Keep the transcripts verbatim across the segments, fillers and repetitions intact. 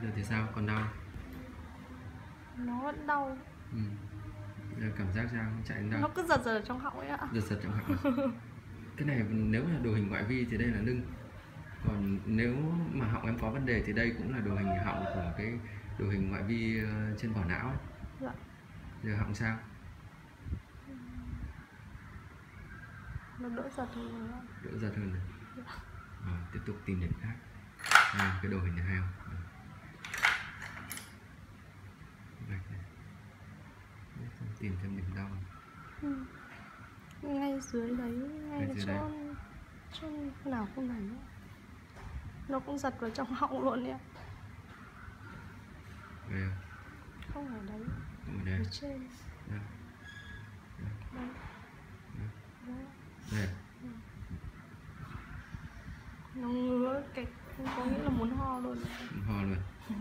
giờ thì sao, còn đau? Nó vẫn đau. Ừ. Giờ cảm giác sao, chạy đến đâu? Nó cứ giật giật ở trong họng ấy ạ. Giật giật trong họng. Cái này nếu là đồ hình ngoại vi thì đây là lưng. Còn nếu mà họng em có vấn đề thì đây cũng là đồ hình họng của cái đồ hình ngoại vi trên vỏ não ấy. Dạ. Giờ họng sao? Nó đỡ giật hơn rồi. Đỡ giật hơn rồi. Dạ. Rồi, tiếp tục tìm điểm khác. À, cái đồ hình này hay không? Tìm thêm điểm đau. Ừ. Ngay dưới đấy, ngay, ngay dưới chỗ, đấy. chỗ nào cũng này nữa. Nó cũng giật vào trong họng luôn đấy. Đây không? Không ở đấy. Ở đây. Ở trên. Đây. Đây. Đây. Đây. Đây. Ừ. Nó ngứa, cái có nghĩa là muốn ho luôn. Muốn ho luôn. Ừ.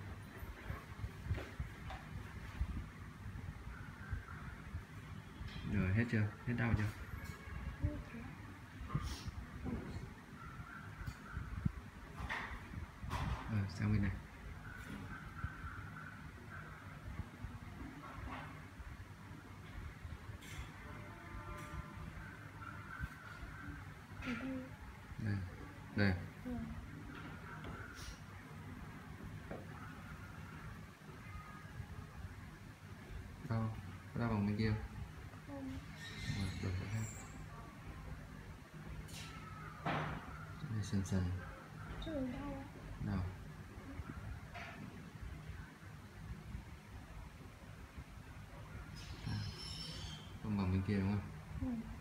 Rồi, hết chưa? Hết đau chưa? Rồi, sang bên này. Đây. Đây. Ừ. Đau, có đau bằng bên kia không? Không. Rồi, đổi cái khác. Đây, sần sần. Trời đau. Nào. Không bằng bên kia đúng không? Ừ.